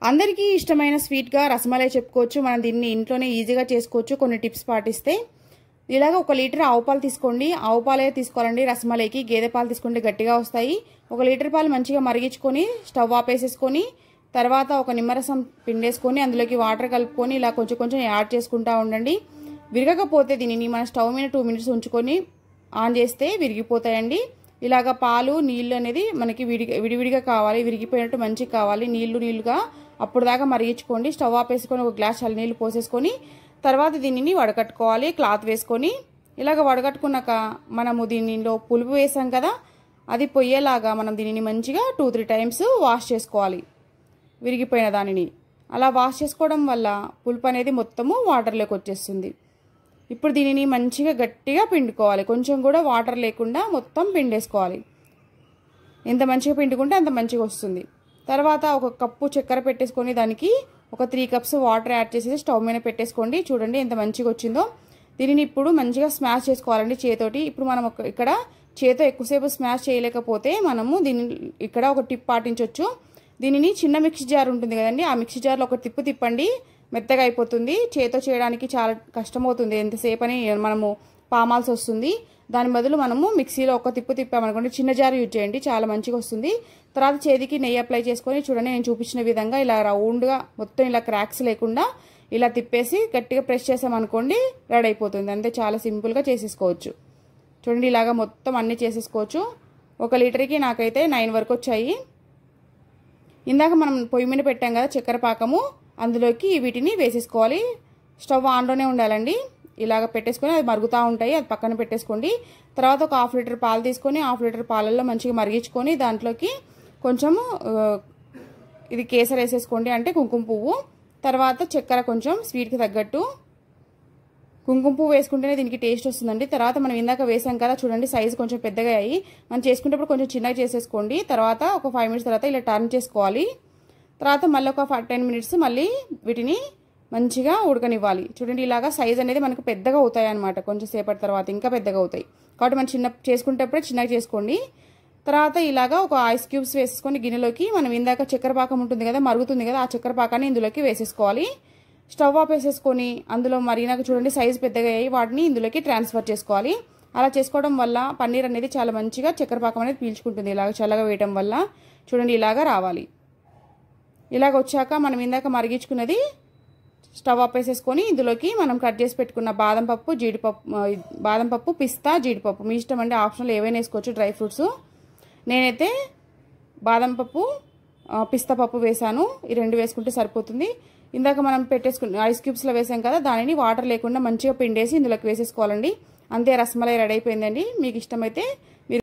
అందరికీ ఇష్టమైన స్వీట్గా రసమలై చెప్పుకోవచ్చు. మనం దీన్ని ఇంట్లోనే ఈజీగా చేసుకోవచ్చు కొన్ని టిప్స్ పాటిస్తే. ఇలాగ 1 లీటర్ ఆవు పాలు తీసుకోండి. ఆవు పాలే తీసుకోవాలండి రసమలైకి. గేదె పాలు తీసుకుంటే గట్టిగా వస్తాయి. 1 లీటర్ పాలు మంచిగా మరిగించుకొని స్టవ్ ఆపేసేసుకొని తర్వాత ఒక నిమ్మరసం పిండేసుకొని అందులోకి వాటర్ కలుపుకొని ఇలా కొంచెం కొంచెం యాడ్ చేసుకుంటా ఉండండి. విరగకపోతే దీనిని మన స్టవ్ మీద 2 మినిట్స్ ఉంచుకొని ఆన్ చేస్తే విరిగిపోతాయండి. ఇలాగ పాలు నీళ్లు అనేది మనకి విడివిడిగా కావాలి, విరిగిపోయినట్టు మంచిగా కావాలి, నీళ్లుగా అప్పుడు దాకా మరిగించుకోండి. స్టవ్ ఆపేసుకొని ఒక గ్లాస్ చల్లనీళ్ళు పోసేసుకొని తర్వాత దీనిని వడకట్టుకోవాలి క్లాత్ వేసుకొని. ఇలాగ వడకట్టుకున్నాక మనము దీనిలో పులుపు వేసాం కదా, అది పొయ్యేలాగా మనం దీనిని మంచిగా 2-3 టైమ్స్ వాష్ చేసుకోవాలి. విరిగిపోయిన దానిని అలా వాష్ చేసుకోవడం వల్ల పులుపు అనేది మొత్తము వాటర్లోకి వచ్చేస్తుంది. ఇప్పుడు దీనిని మంచిగా గట్టిగా పిండుకోవాలి. కొంచెం కూడా వాటర్ లేకుండా మొత్తం పిండేసుకోవాలి. ఎంత మంచిగా పిండుకుంటే అంత మంచిగా వస్తుంది. తర్వాత ఒక కప్పు చక్కెర పెట్టేసుకొని దానికి ఒక 3 కప్స్ వాటర్ యాడ్ చేసేసి స్టవ్ మీద పెట్టేసుకోండి. చూడండి ఎంత మంచిగా వచ్చిందో. దీనిని ఇప్పుడు మంచిగా స్మాష్ చేసుకోవాలండి చేతోటి. ఇప్పుడు మనం ఇక్కడ చేతో ఎక్కువసేపు స్మాష్ చేయలేకపోతే మనము దీన్ని ఇక్కడ ఒక టిప్ పాటించవచ్చు. దీనిని చిన్న మిక్సీ జార్ ఉంటుంది కదండి, ఆ మిక్సీ జార్లో ఒక తిప్పండి, మెత్తగా అయిపోతుంది. చేతో చేయడానికి చాలా కష్టమవుతుంది, ఎంతసేపు అని మనము పామాల్సి వస్తుంది. దాని బదులు మనము మిక్సీలో ఒక తిప్పామనుకోండి, చిన్న జార్ యూజ్ చేయండి, చాలా మంచిగా వస్తుంది. తర్వాత చేతికి నెయ్యి అప్లై చేసుకొని చూడండి నేను చూపించిన విధంగా ఇలా రౌండ్గా మొత్తం ఇలా క్రాక్స్ లేకుండా ఇలా తిప్పేసి గట్టిగా ప్రెస్ చేసామనుకోండి రెడీ అయిపోతుంది. అంతే, చాలా సింపుల్గా చేసేసుకోవచ్చు. చూడండి ఇలాగా మొత్తం అన్నీ చేసేసుకోవచ్చు. 1 లీటర్కి నాకైతే 9 వరకు వచ్చాయి. ఇందాక మనం పొయ్యి మీద పెట్టాం కదా చక్కెర పాకము, అందులోకి వీటిని వేసేసుకోవాలి. స్టవ్ ఆన్లోనే ఉండాలండి. ఇలాగ పెట్టేసుకొని అది మరుగుతూ ఉంటాయి, అది పక్కన పెట్టేసుకోండి. తర్వాత ఒక 1/2 లీటర్ పాలు తీసుకొని 1/2 లీటర్ పాలల్లో మంచిగా మరిగించుకొని దాంట్లోకి కొంచెము ఇది కేసరి వేసేసుకోండి, అంటే కుంకుమ పువ్వు. తర్వాత చక్కెర కొంచెం స్వీట్కి తగ్గట్టు. కుంకుమ పువ్వు వేసుకుంటేనే దీనికి టేస్ట్ వస్తుందండి. తర్వాత మనం ఇందాక వేసాం కదా చూడండి సైజు కొంచెం పెద్దగా అయ్యి, మనం చేసుకునేటప్పుడు కొంచెం చిన్నగా చేసేసుకోండి. తర్వాత ఒక 5 మినిట్స్ తర్వాత ఇలా టర్న్ చేసుకోవాలి. తర్వాత మళ్ళీ ఒక 10 మినిట్స్ మళ్ళీ వీటిని మంచిగా ఉడకనివ్వాలి. చూడండి ఇలాగా సైజ్ అనేది మనకు పెద్దగా అవుతాయి అనమాట. కొంచెం సేపటి తర్వాత ఇంకా పెద్దగా అవుతాయి. కాబట్టి మనం చేసుకునేటప్పుడే చిన్నగా చేసుకోండి. తర్వాత ఇలాగా ఒక ఐస్ క్యూబ్స్ వేసేసుకొని గిన్నెలోకి మనం ఇందాక చక్కెర పాకం ఉంటుంది కదా, మరుగుతుంది కదా, ఆ చక్కెర పాకాన్ని ఇందులోకి వేసేసుకోవాలి. స్టవ్ ఆఫ్ వేసేసుకొని అందులో మరిగినాక చూడండి సైజు పెద్దగా అయ్యి వాటిని ఇందులోకి ట్రాన్స్ఫర్ చేసుకోవాలి. అలా చేసుకోవడం వల్ల పన్నీర్ అనేది చాలా మంచిగా చక్కెర పాకం అనేది పీల్చుకుంటుంది. ఇలాగ చల్లగా వేయటం వల్ల చూడండి ఇలాగా రావాలి. ఇలాగ వచ్చాక మనం ఇందాక మరిగించుకున్నది స్టవ్ ఆపేసేసుకొని ఇందులోకి మనం కట్ చేసి పెట్టుకున్న బాదం పప్పు, పిస్తా, జీడిపప్పు మీ ఇష్టం అండి, ఆప్షనల్ ఏవైనా వేసుకోవచ్చు డ్రై ఫ్రూట్స్. నేనైతే బాదం పప్పు, పిస్తా పప్పు వేసాను. ఈ 2 వేసుకుంటే సరిపోతుంది. ఇందాక మనం పెట్టేసుకున్న ఐస్ క్యూబ్స్లో వేసాం కదా, దానిని వాటర్ లేకుండా మంచిగా పిండేసి ఇందులోకి వేసేసుకోవాలండి. అంతే, రసమలై రెడీ అయిపోయిందండి. మీకు ఇష్టమైతే